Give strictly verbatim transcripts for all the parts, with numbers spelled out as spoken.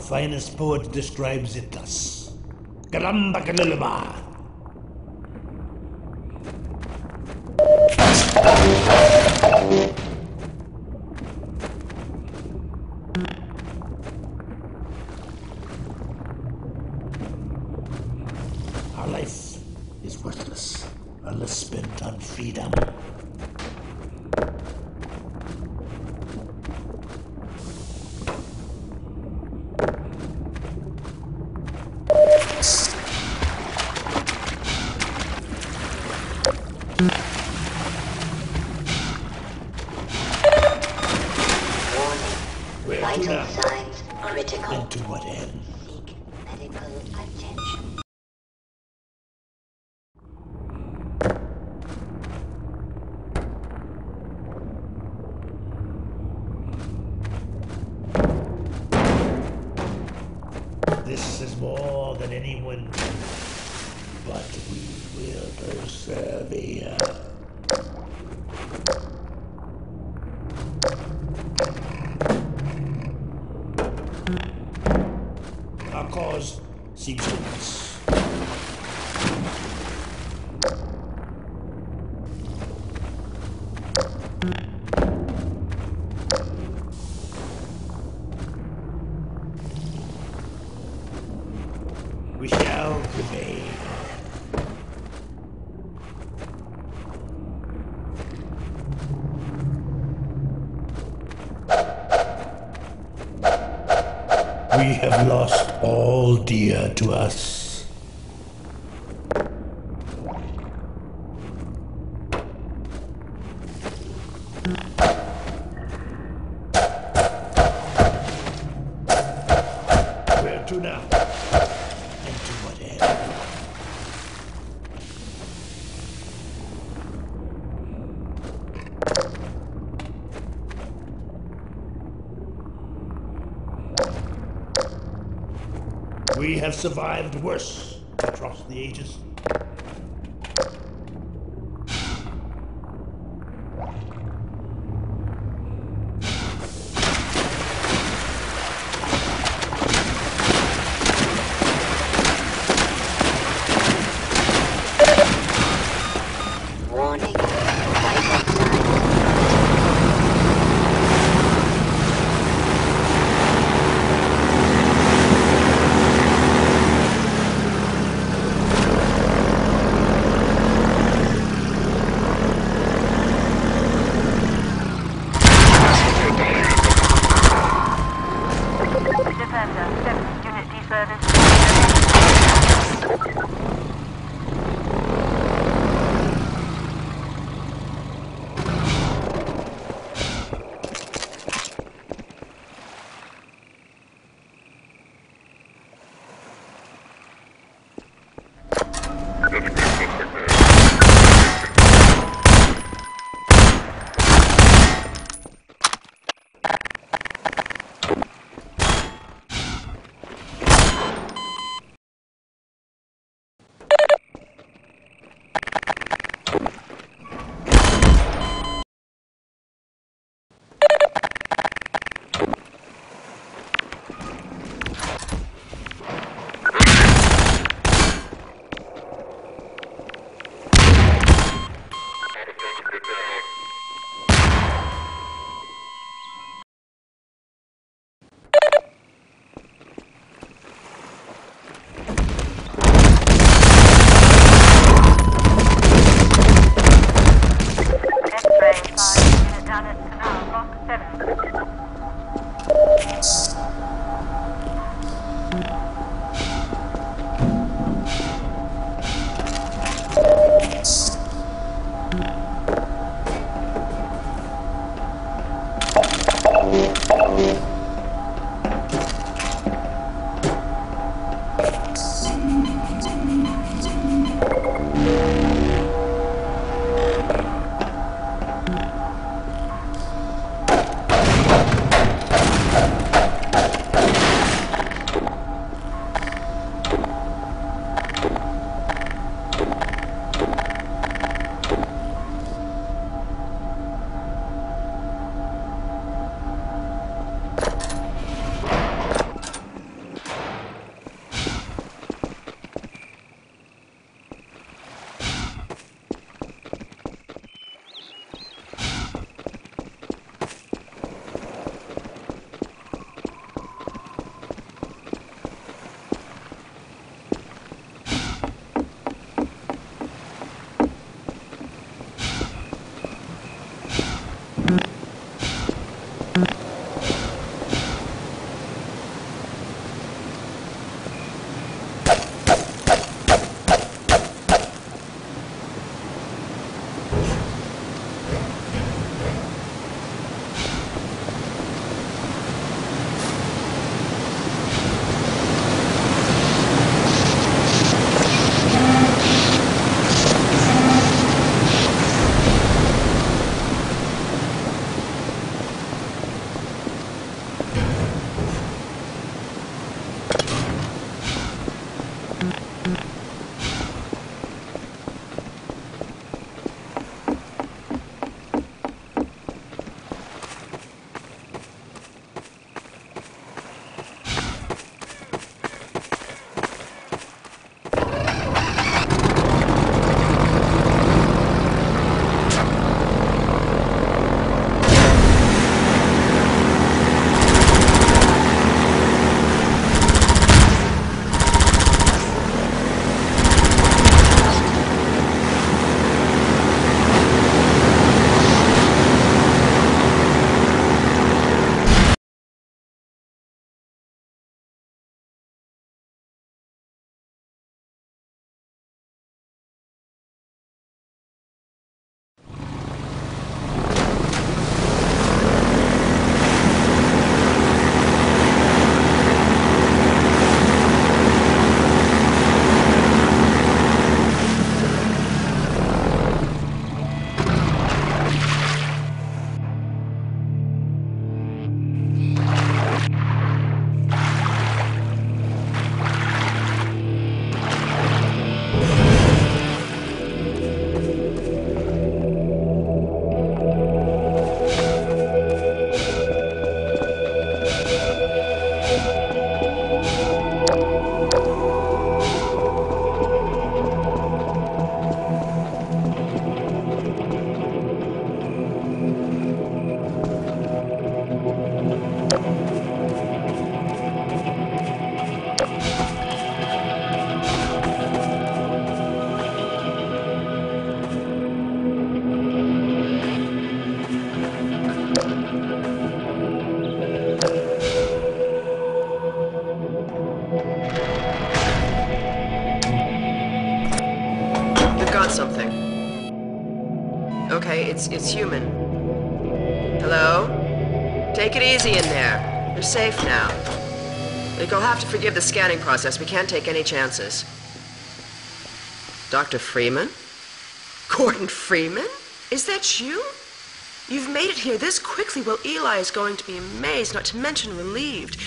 finest poet describes it thus. Garamba Galulaba. Our life is worthless unless spent on freedom. Vital signs critical. And to what end? Seek medical attention. This is more than anyone can, but we will persevere. Our cause seems hopeless. We shall prevail. We have lost all dear to us. Where to now? And to what end? We have survived worse across the ages. Warning. Vital signs. Defender, seventh Unity service. Okay, it's it's human. Hello? Take it easy in there. You're safe now. You'll have to forgive the scanning process. We can't take any chances. Doctor Freeman? Gordon Freeman? Is that you? You've made it here this quickly. Well, Eli is going to be amazed, not to mention relieved.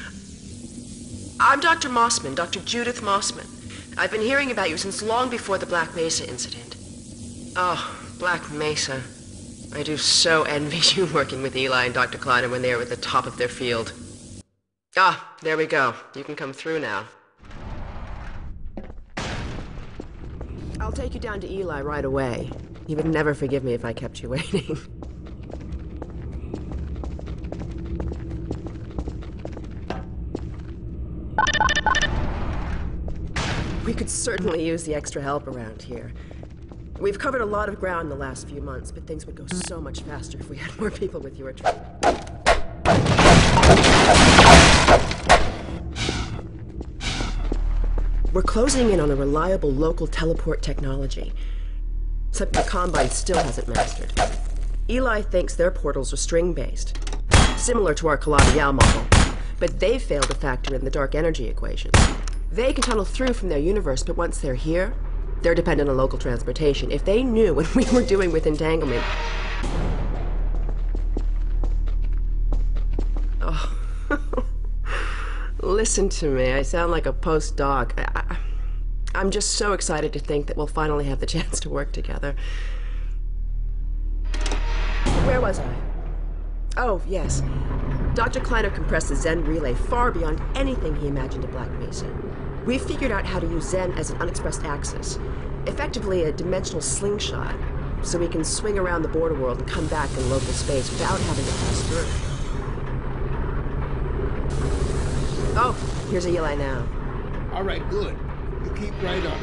I'm Doctor Mossman, Doctor Judith Mossman. I've been hearing about you since long before the Black Mesa incident. Oh, Black Mesa. I do so envy you working with Eli and Doctor Kleiner when they were at the top of their field. Ah, there we go. You can come through now. I'll take you down to Eli right away. He would never forgive me if I kept you waiting. We could certainly use the extra help around here. We've covered a lot of ground in the last few months, but things would go so much faster if we had more people with your training. We're closing in on a reliable local teleport technology, something the Combine still hasn't mastered. Eli thinks their portals are string-based, similar to our Calabial model, but they've failed to factor in the dark energy equations. They can tunnel through from their universe, but once they're here, they're dependent on local transportation. If they knew what we were doing with entanglement... Oh. Listen to me. I sound like a postdoc. I, I, I'm just so excited to think that we'll finally have the chance to work together. Where was I? Oh, yes. Doctor Kleiner compressed the Zen relay far beyond anything he imagined at Black Mesa. We've figured out how to use Zen as an unexpressed axis, effectively a dimensional slingshot, so we can swing around the border world and come back in local space without having to pass through. Oh, here's Eli now. All right, good. You keep right on.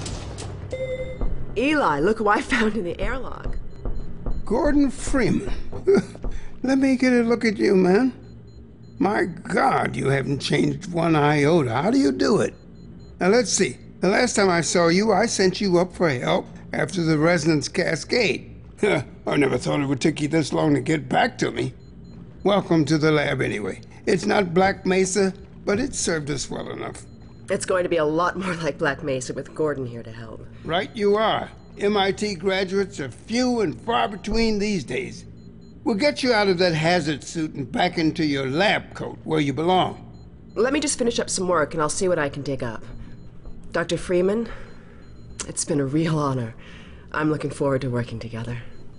Eli, look who I found in the airlock. Gordon Freeman. Let me get a look at you, man. My God, you haven't changed one iota. How do you do it? Now, let's see. The last time I saw you, I sent you up for help after the resonance cascade. I never thought it would take you this long to get back to me. Welcome to the lab, anyway. It's not Black Mesa, but it served us well enough. It's going to be a lot more like Black Mesa with Gordon here to help. Right you are. M I T graduates are few and far between these days. We'll get you out of that hazard suit and back into your lab coat where you belong. Let me just finish up some work and I'll see what I can dig up. Doctor Freeman, it's been a real honor. I'm looking forward to working together.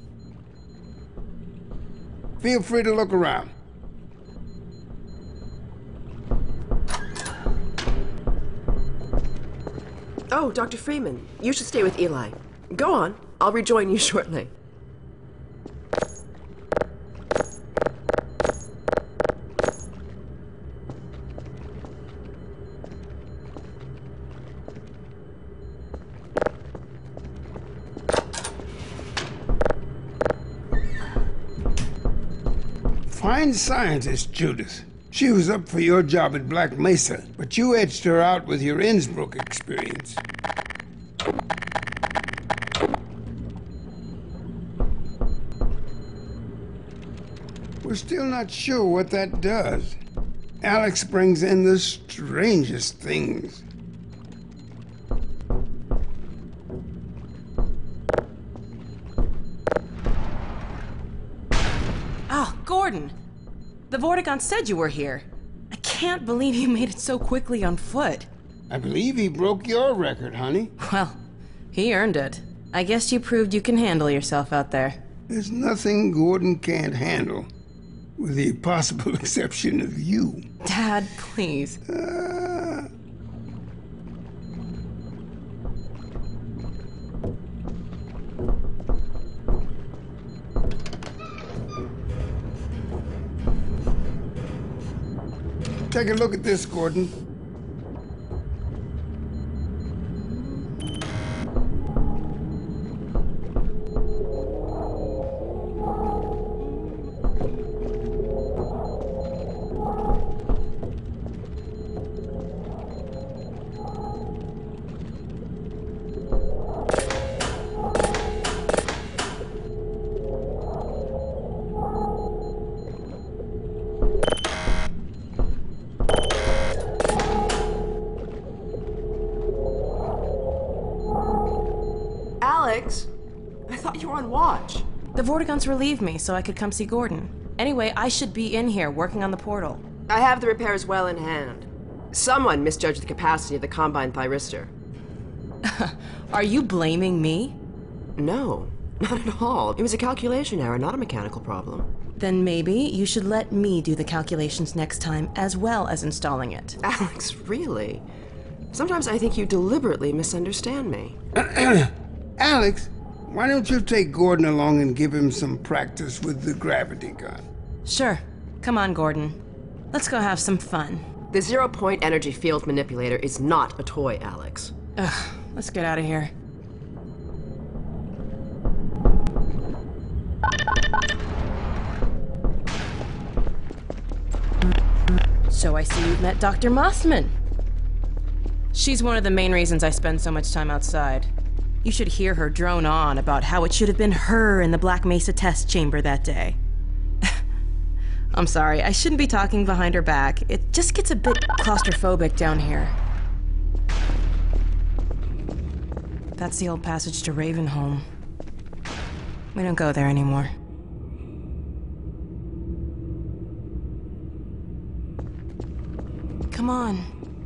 Feel free to look around. Oh, Doctor Freeman, you should stay with Eli. Go on, I'll rejoin you shortly. Fine scientist, Judith. She was up for your job at Black Mesa, but you edged her out with your Innsbruck experience. We're still not sure what that does. Alex brings in the strangest things. Oh, Gordon. The Vortigaunt said you were here. I can't believe you made it so quickly on foot. I believe he broke your record, honey. Well, he earned it. I guess you proved you can handle yourself out there. There's nothing Gordon can't handle, with the possible exception of you. Dad, please. Uh... Take a look at this, Gordon. You're on watch. The Vortigons relieved me so I could come see Gordon. Anyway, I should be in here working on the portal. I have the repairs well in hand. Someone misjudged the capacity of the Combine thyristor. Are you blaming me? No, not at all. It was a calculation error, not a mechanical problem. Then maybe you should let me do the calculations next time, as well as installing it. Alex, really? Sometimes I think you deliberately misunderstand me. Alex, why don't you take Gordon along and give him some practice with the gravity gun? Sure. Come on, Gordon. Let's go have some fun. The zero-point energy field manipulator is not a toy, Alex. Ugh, let's get out of here. So I see you've met Doctor Mossman. She's one of the main reasons I spend so much time outside. You should hear her drone on about how it should have been her in the Black Mesa test chamber that day. I'm sorry, I shouldn't be talking behind her back. It just gets a bit claustrophobic down here. That's the old passage to Ravenholm. We don't go there anymore. Come on.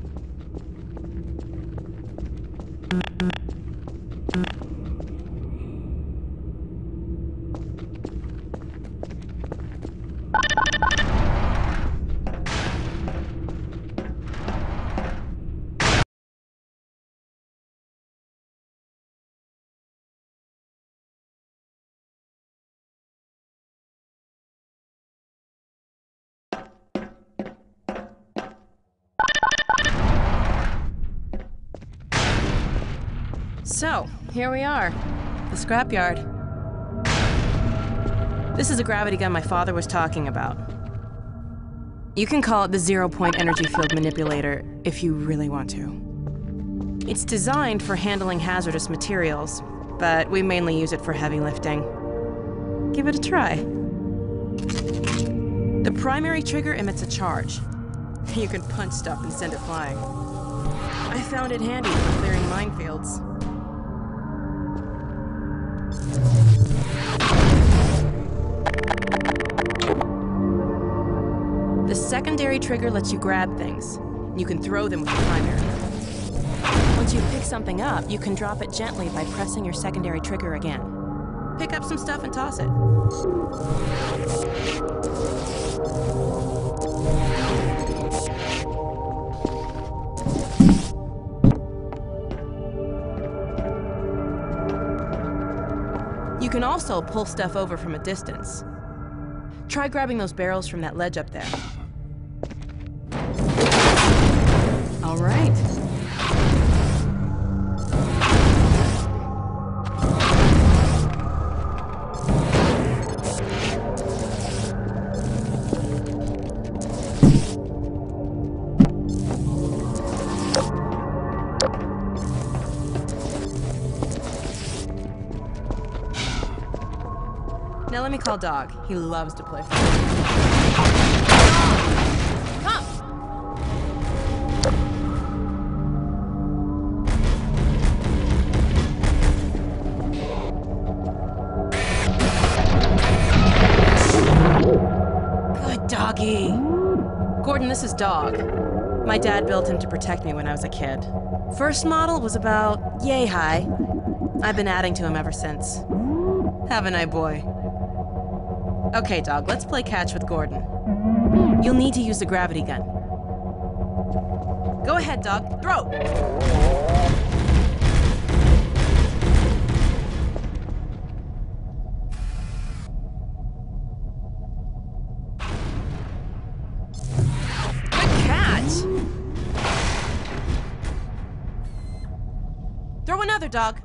So, here we are. The scrapyard. This is a gravity gun my father was talking about. You can call it the zero-point energy field manipulator if you really want to. It's designed for handling hazardous materials, but we mainly use it for heavy lifting. Give it a try. The primary trigger emits a charge. You can punch stuff and send it flying. I found it handy for clearing minefields. The secondary trigger lets you grab things. You can throw them with the primary. Once you pick something up, you can drop it gently by pressing your secondary trigger again. Pick up some stuff and toss it. You can also pull stuff over from a distance. Try grabbing those barrels from that ledge up there. All right. Now let me call Dog. He loves to play. Come! Good doggy. Gordon, this is Dog. My dad built him to protect me when I was a kid. First model was about yay high. I've been adding to him ever since. Haven't I, boy? Okay, Dog, let's play catch with Gordon. You'll need to use the gravity gun. Go ahead, Dog. Throw! Good catch! Throw another, Dog.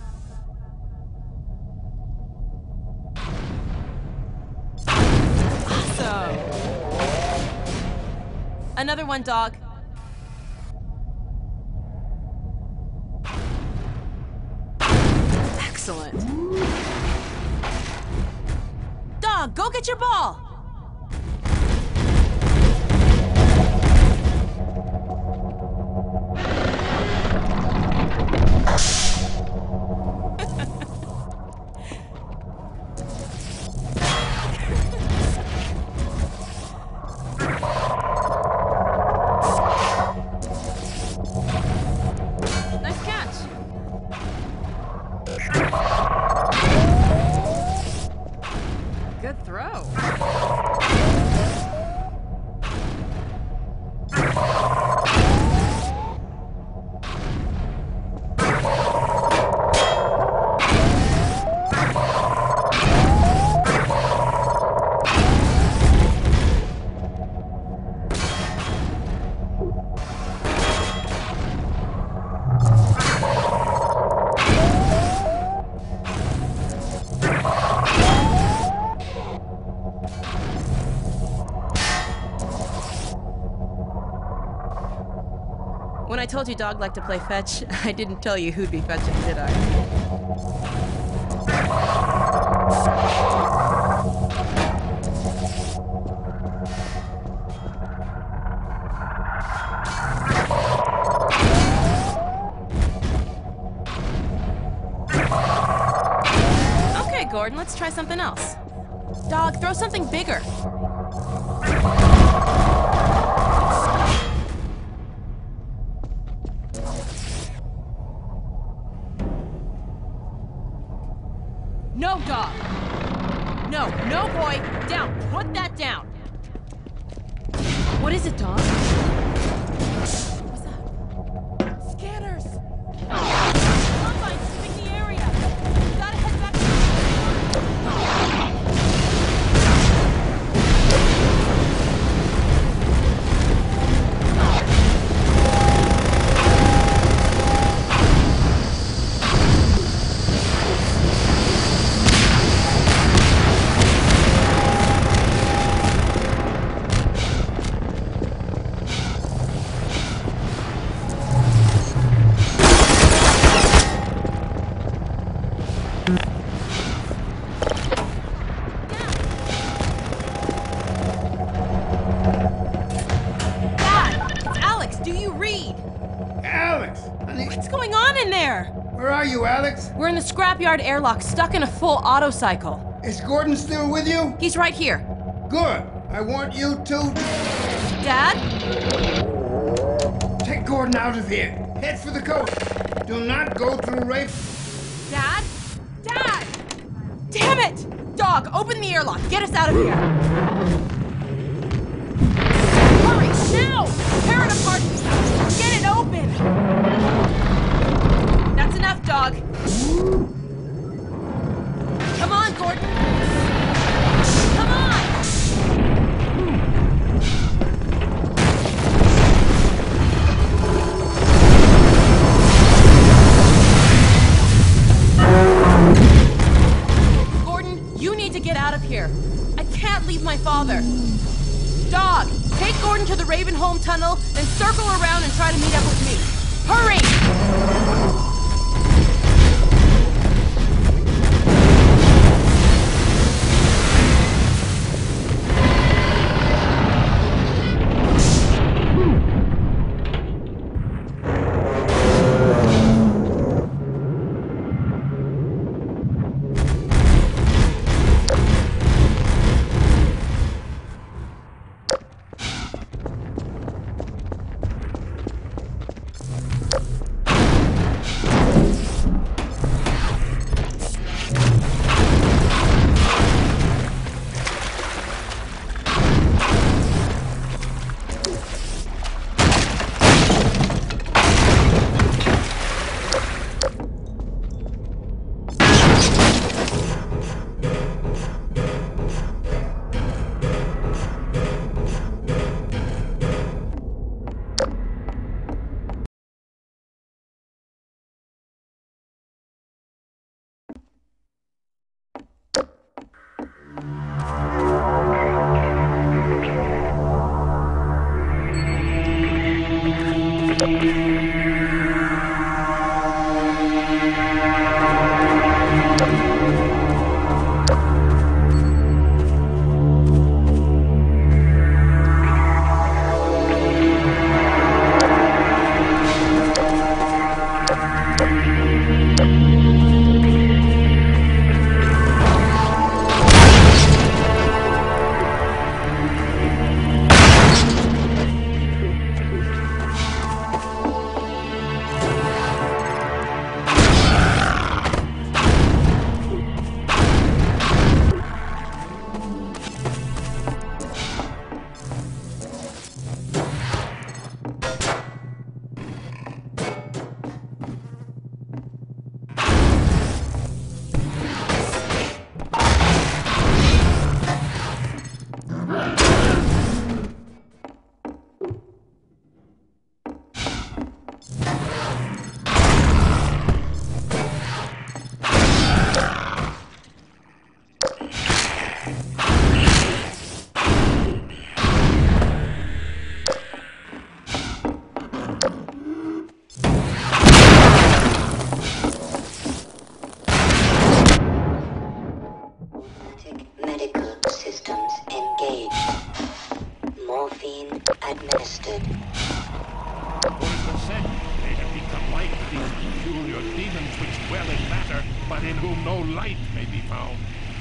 Another one, Dog. Excellent. Dog, go get your ball! hard throw. When I told you Dog liked to play fetch, I didn't tell you who'd be fetching, did I? Okay, Gordon, let's try something else. Dog, throw something bigger. No, Dog! No, no, boy! Down! Put that down! What is it, Dog? What's that? Scanners! Combine sweeping the area! We gotta head back to We're in the scrapyard airlock, stuck in a full auto cycle. Is Gordon still with you? He's right here. Good. I want you to... Dad? Take Gordon out of here. Head for the coast. Do not go through rape. Dad? Dad! Damn it! Dog, open the airlock. Get us out of here. Hurry, now! Tear it apart. Get it open. That's enough, Dog. Come on, Gordon! Come on! Gordon, you need to get out of here. I can't leave my father. Dog, take Gordon to the Ravenholm tunnel, then circle around and try to meet up with me. Hurry! Automatic medical systems engaged. Morphine administered. For it was said, they have become like these peculiar demons which dwell in matter, but in whom no light may be found.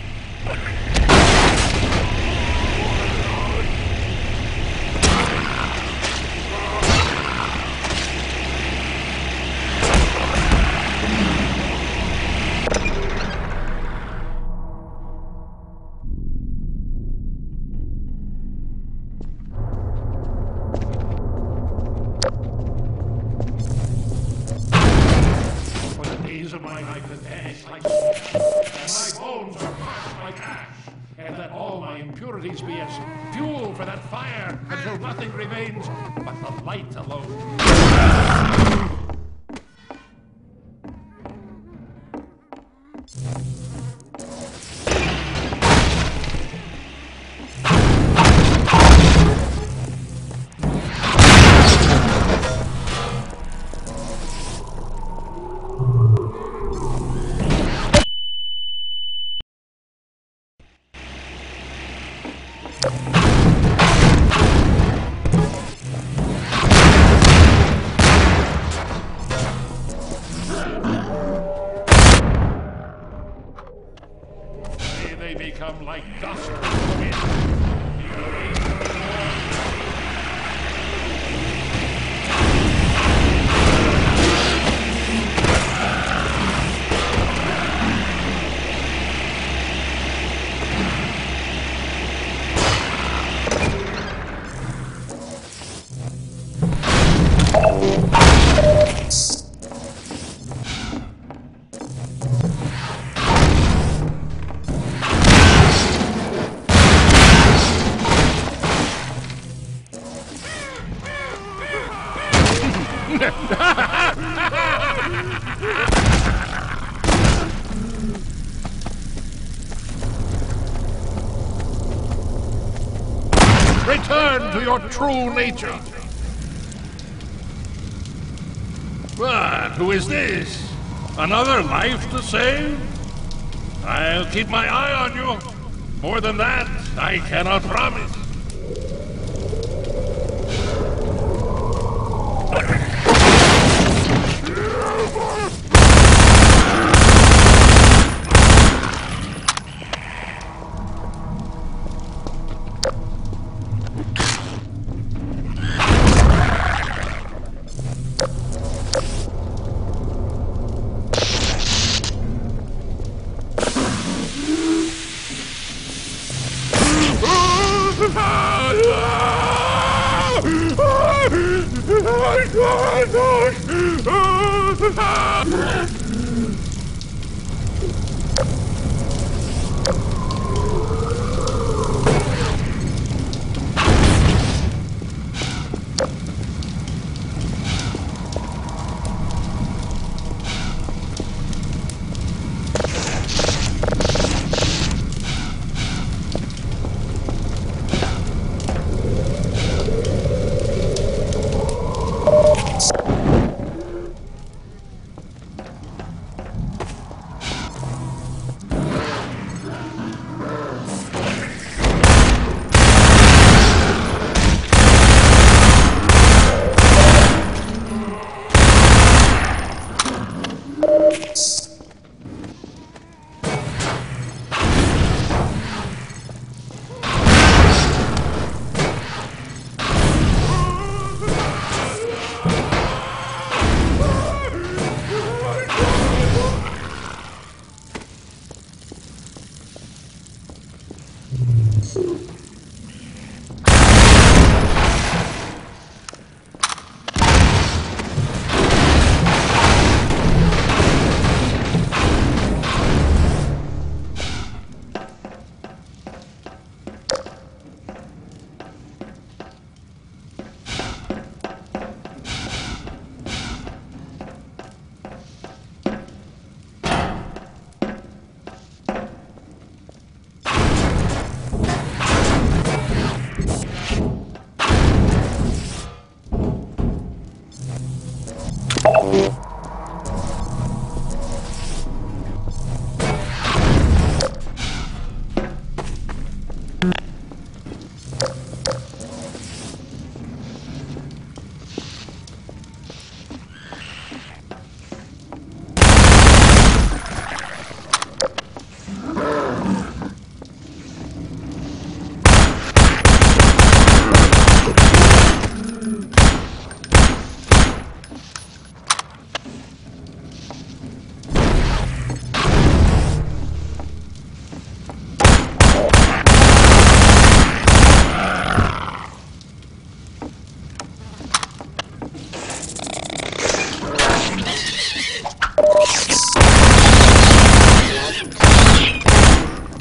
Of my life has vanished like smoke, and my bones are crushed like ash, and let all my impurities be as fuel for that fire until nothing remains but the light alone. May they become like dust in the wind. Return to your true nature. But who is this? Another life to save? I'll keep my eye on you. More than that, I cannot promise.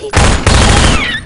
detected.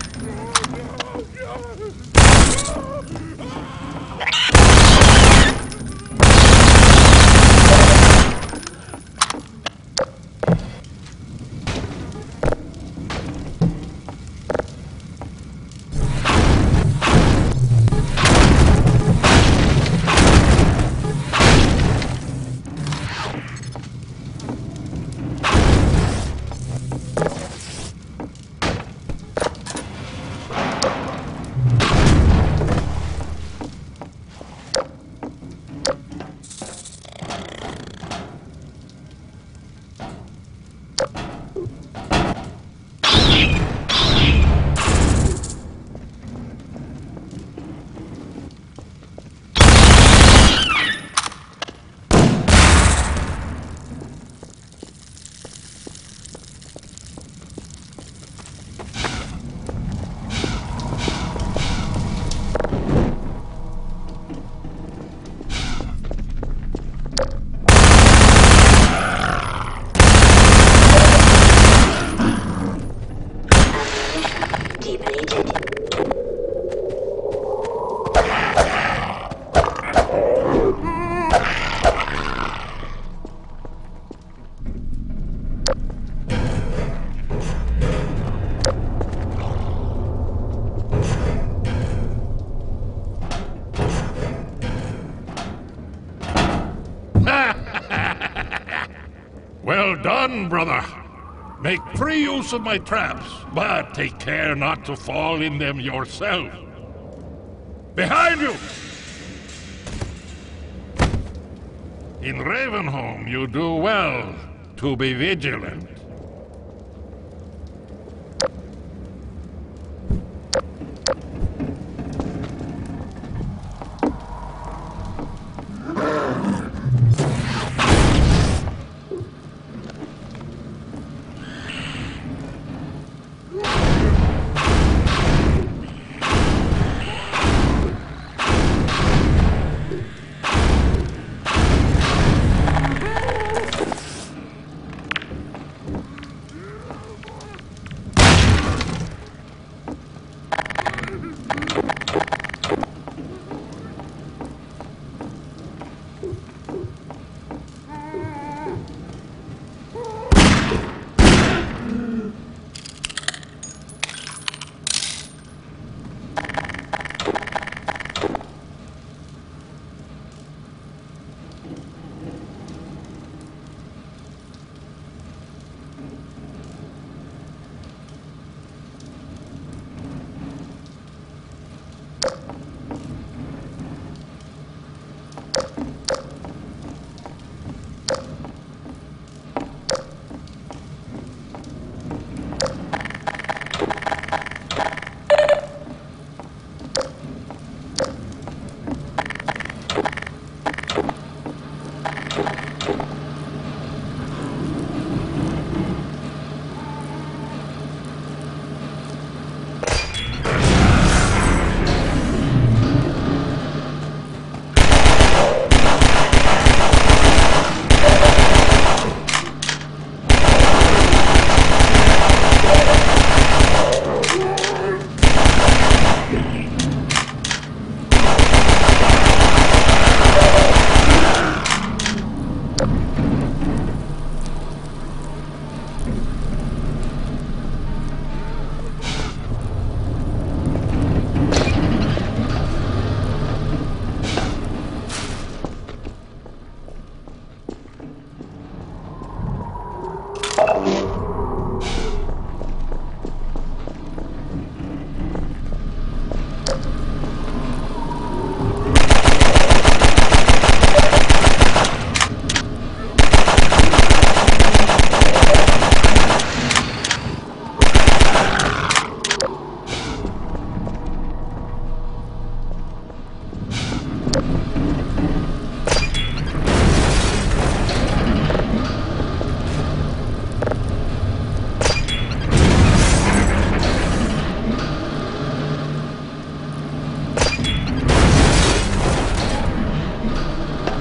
Well done, brother. Make free use of my traps, but take care not to fall in them yourself. Behind you! In Ravenholm, you do well to be vigilant.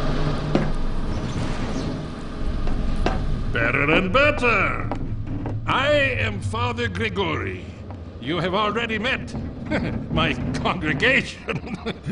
Better and better. I am Father Grigori. You have already met my congregation.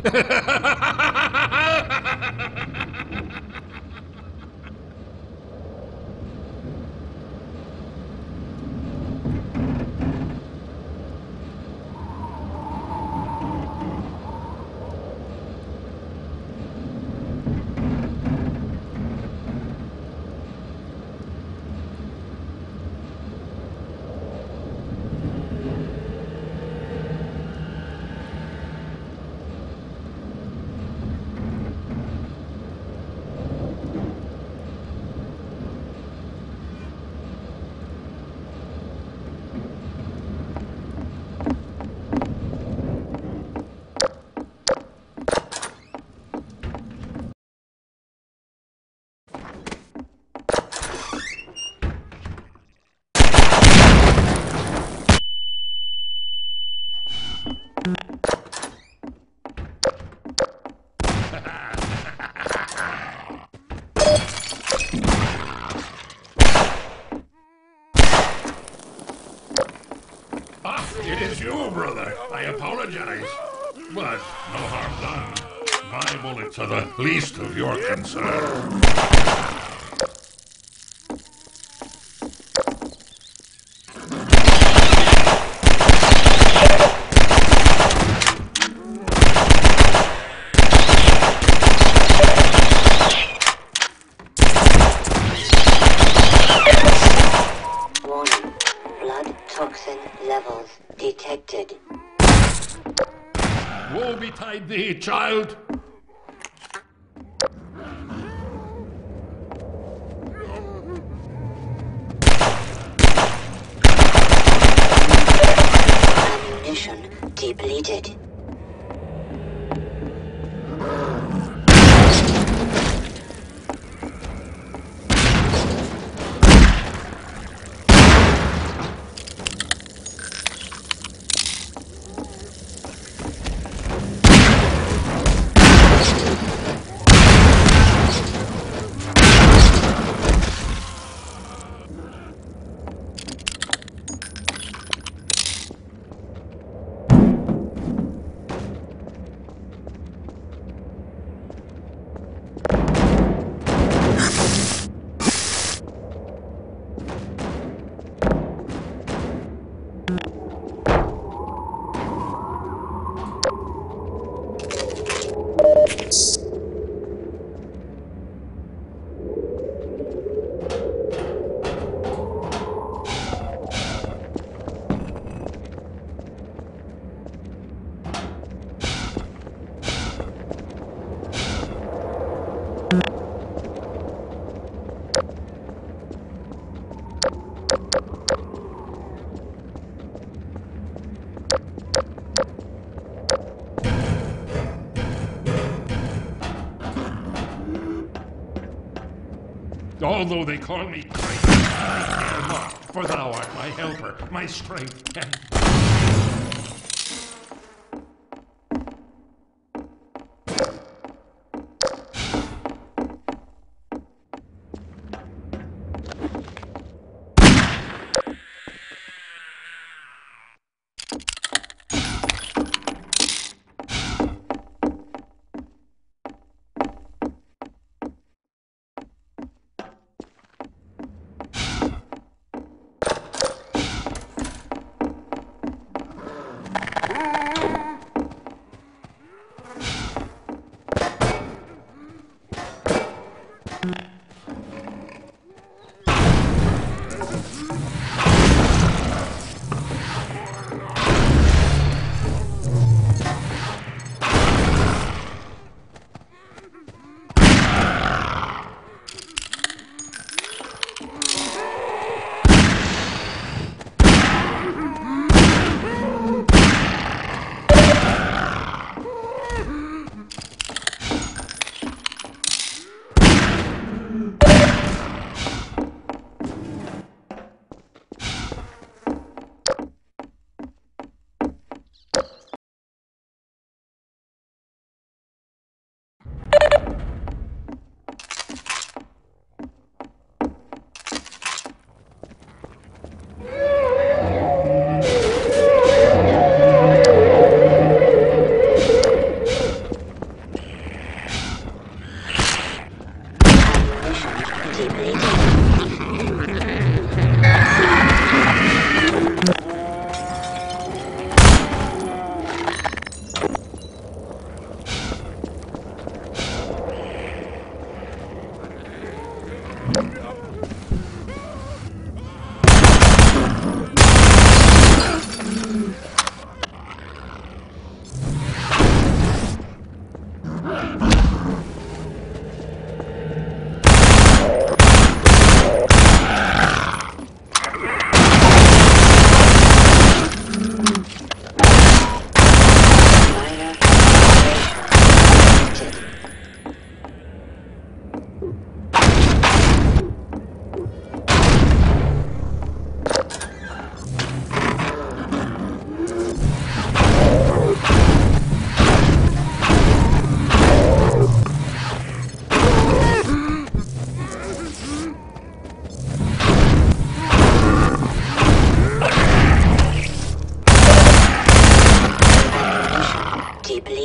It is you, brother. I apologize. But no harm done. My bullets are the least of your concern. Warning. Blood toxin levels detected. Woe betide thee, child. Ammunition depleted. Although they call me crazy, I care not, for thou art my helper, my strength, and...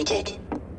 deleted.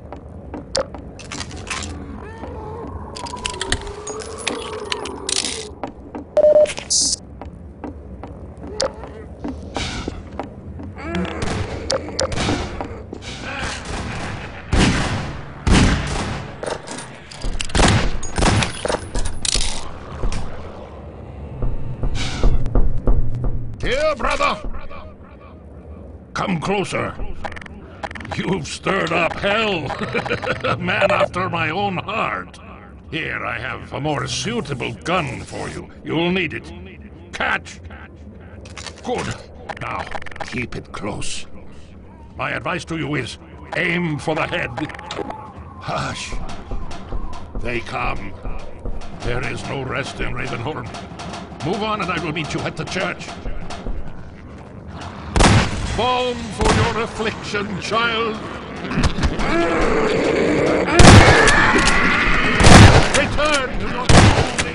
Here, brother! Come closer. You've stirred up hell. A man after my own heart. Here, I have a more suitable gun for you. You'll need it. Catch! Good. Now, keep it close. My advice to you is, aim for the head. Hush. They come. There is no rest in Ravenholm. Move on and I will meet you at the church. Balm for your affliction, child. Return to your schooling.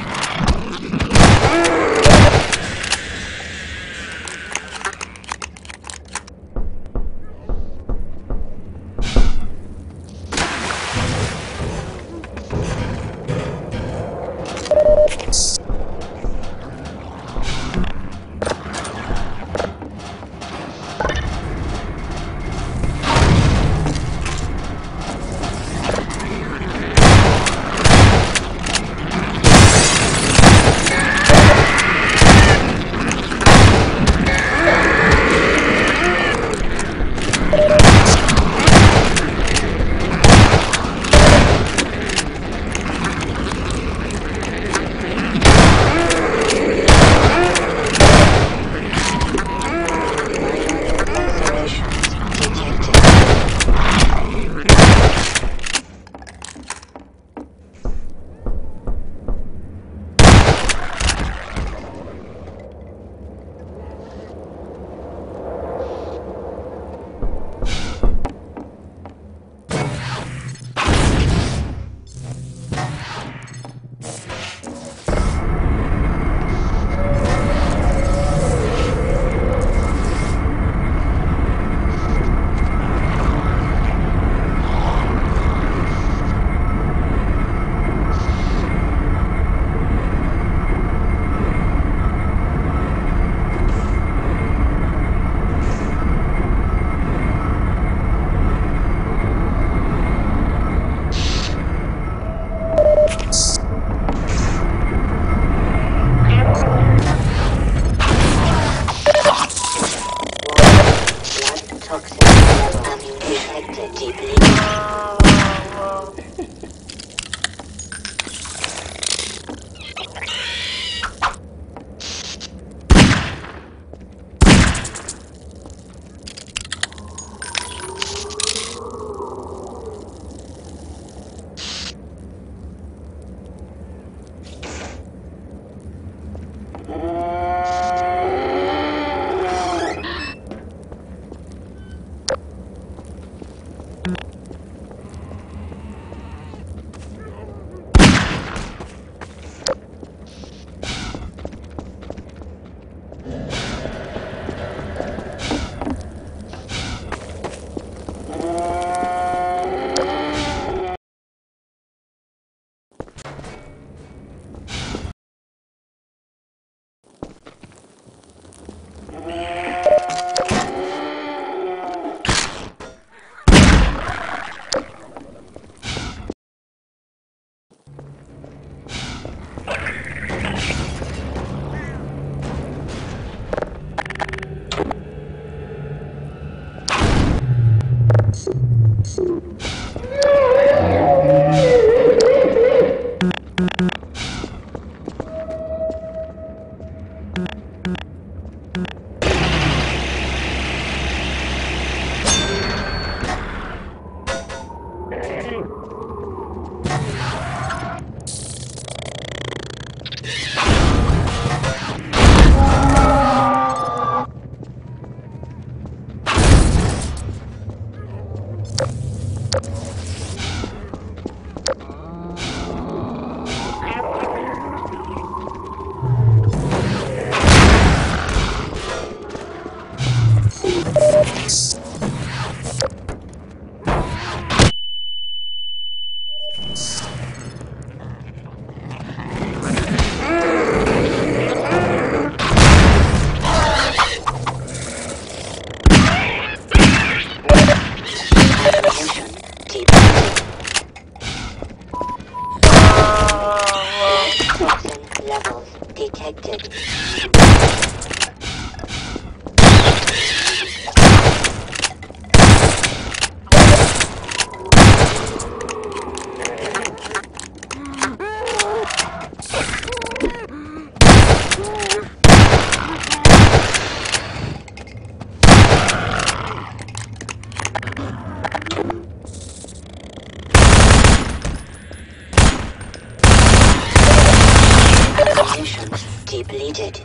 depleted.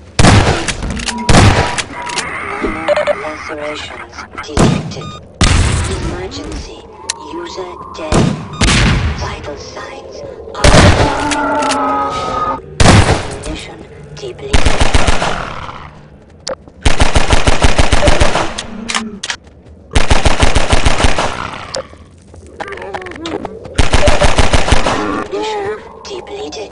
Lacerations detected. Emergency. User dead. Vital signs are ammunition depleted. Ammunition depleted.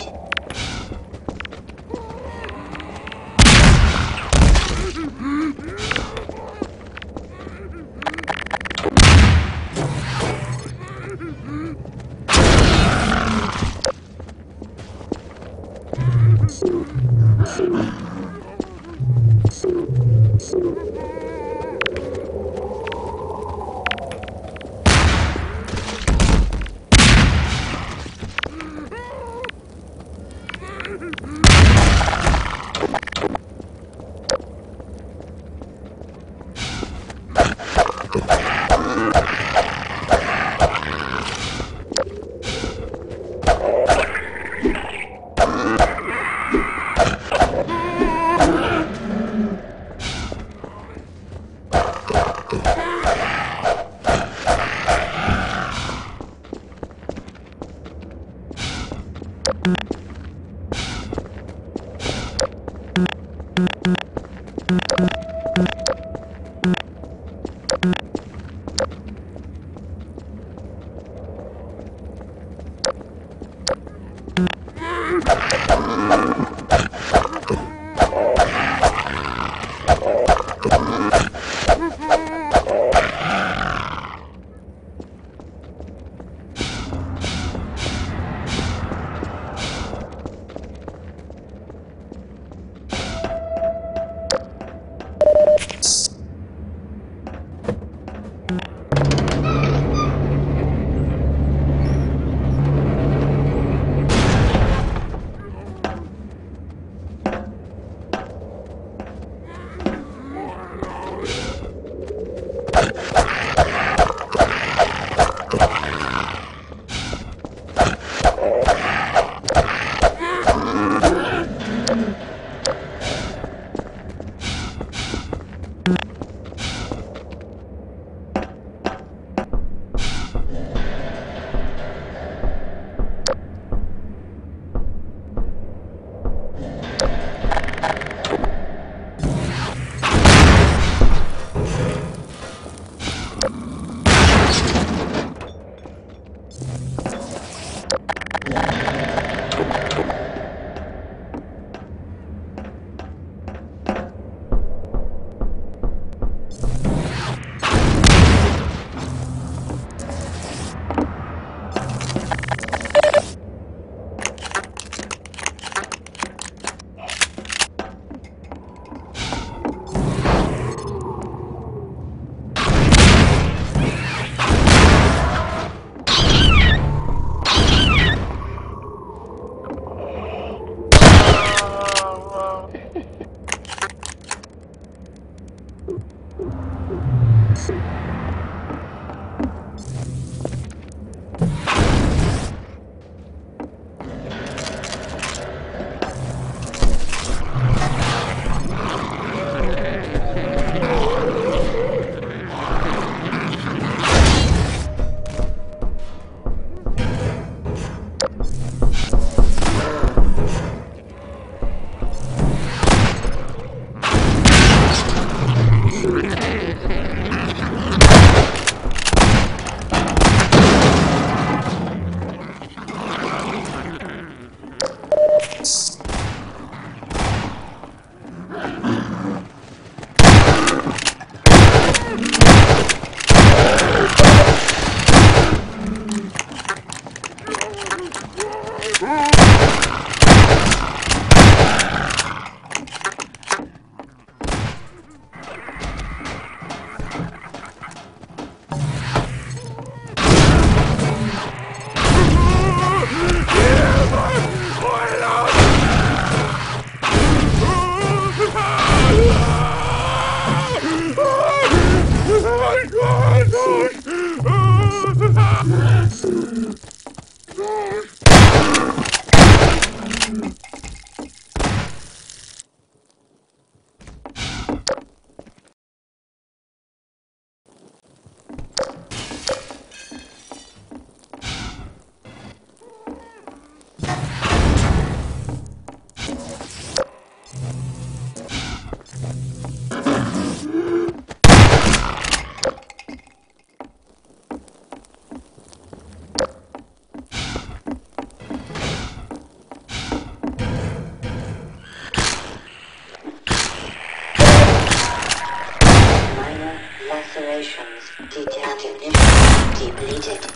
lacerations detected. Ammunition depleted.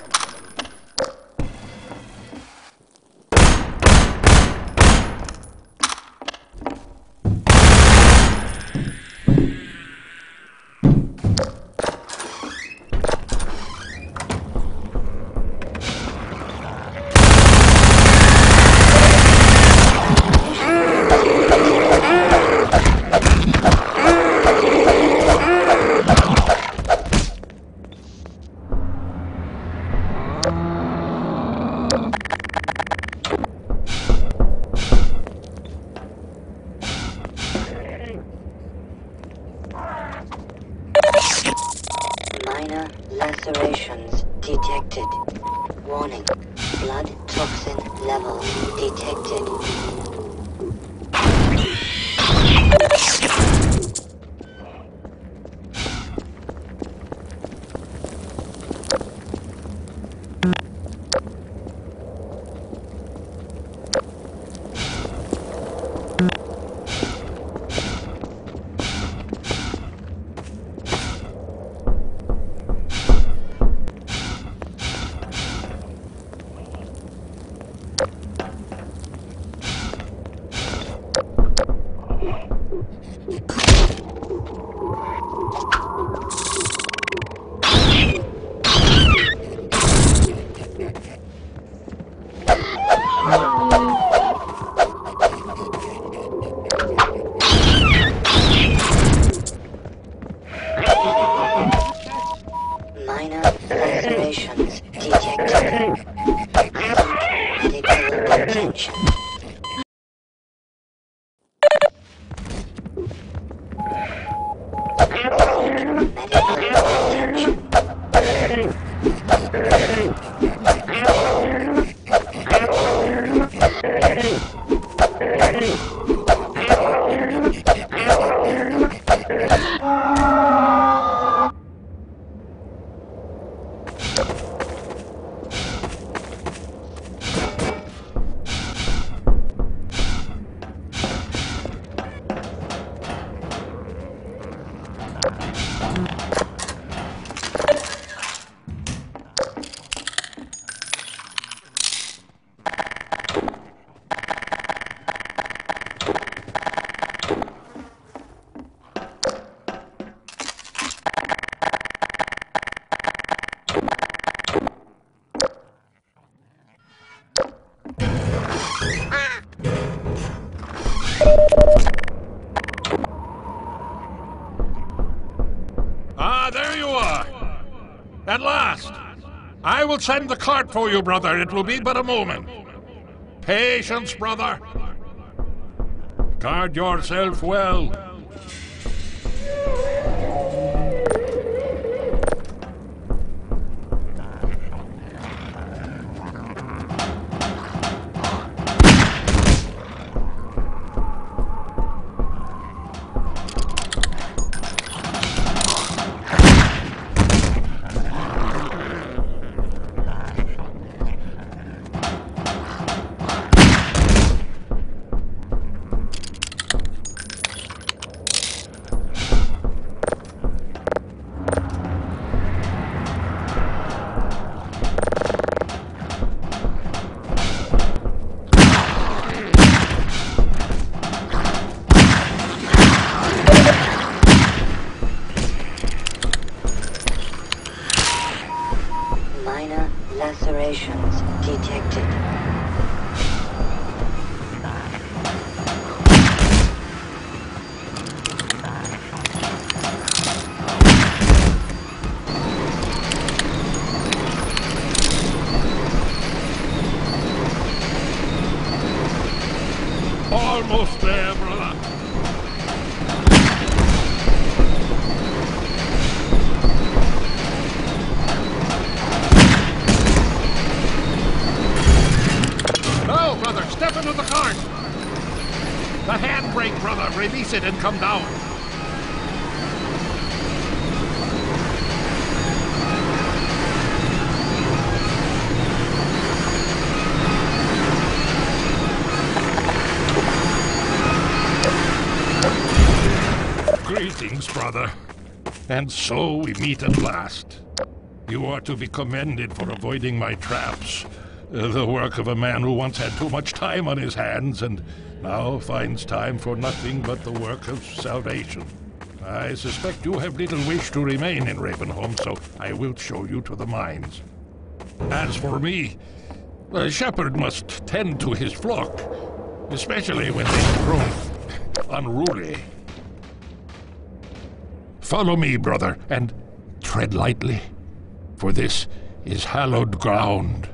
Minor lacerations detected. Warning. Blood toxin level detected. Minor lacerations detected. Medical attention. Ah, there you are. At last. I will send the cart for you, brother. It will be but a moment. Patience, brother. Guard yourself well. Minor lacerations detected. Almost there, brother. No, brother, step into the cart. The handbrake, brother. Release it and come down. Greetings, brother. And so we meet at last. You are to be commended for avoiding my traps. Uh, the work of a man who once had too much time on his hands and now finds time for nothing but the work of salvation. I suspect you have little wish to remain in Ravenholm, so I will show you to the mines. As for me, a shepherd must tend to his flock, especially when they grow unruly. Follow me, brother, and tread lightly, for this is hallowed ground.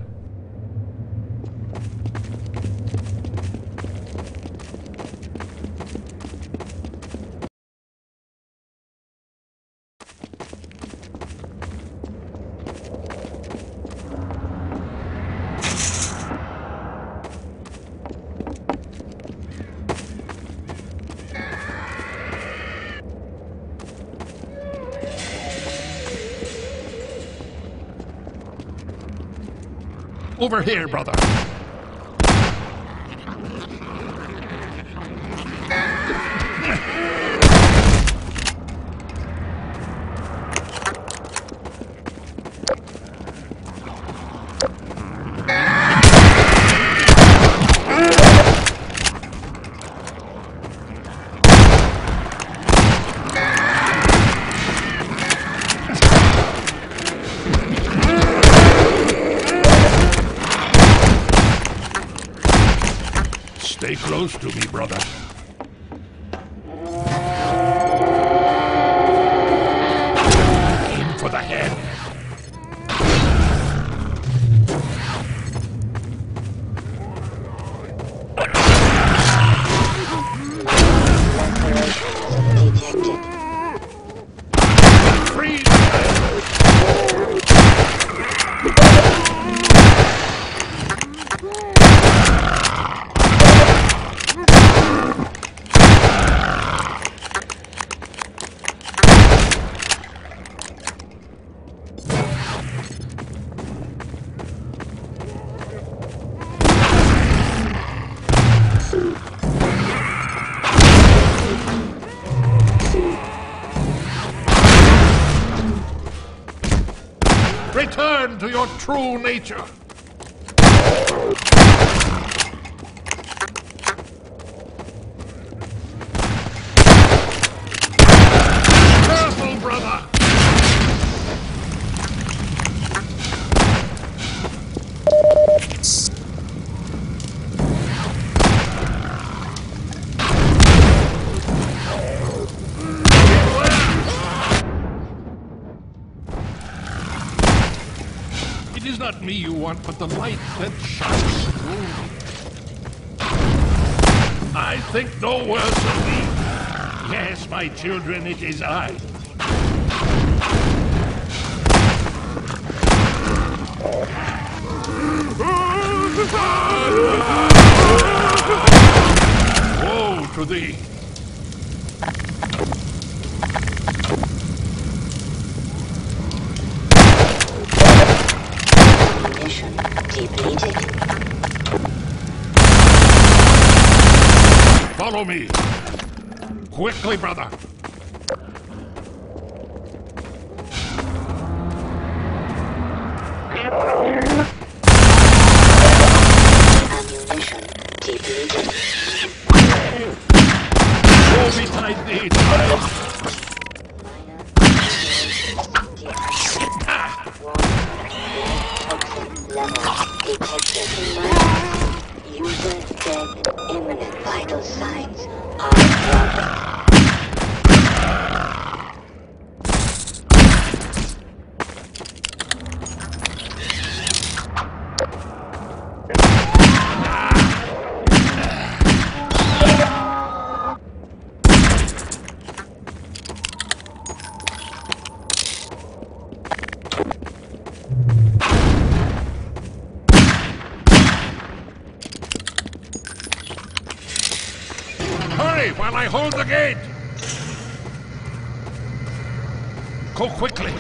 Over here, brother. Stay close to me, brother. Aim for the head. Detected. Freeze! Return to your true nature. Careful, brother. It is not me you want, but the light that shines through me. I think no worse of me. Yes, my children, it is I. Woe to thee! Mission depleted. Follow me! Quickly, brother! Ammunition depleted. Woe betide thee, child! Detected in my user dead. Imminent vital signs are dropping. While I hold the gate! Go quickly!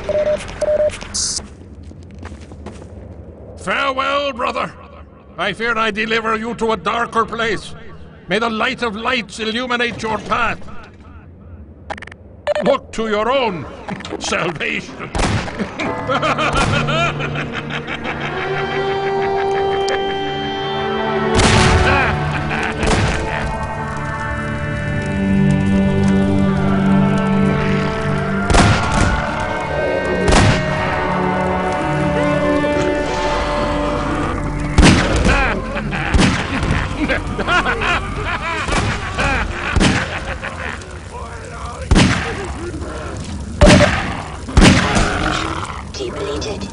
Farewell, brother! I fear I deliver you to a darker place. May the light of lights illuminate your path. Look to your own salvation. Depleted.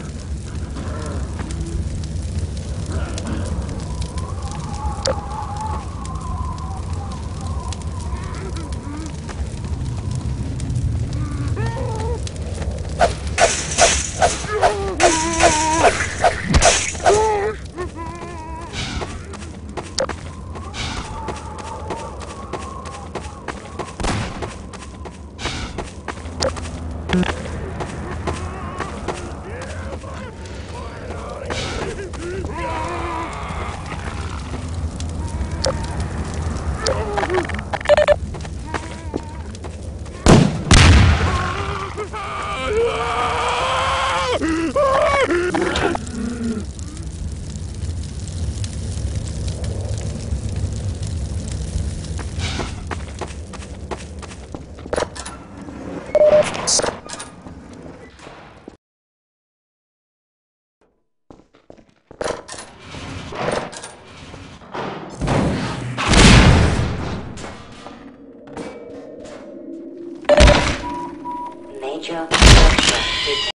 Major structure.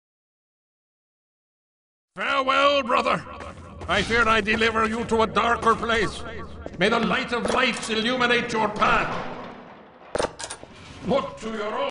Farewell, brother. I fear I deliver you to a darker place. May the light of lights illuminate your path. Look to your own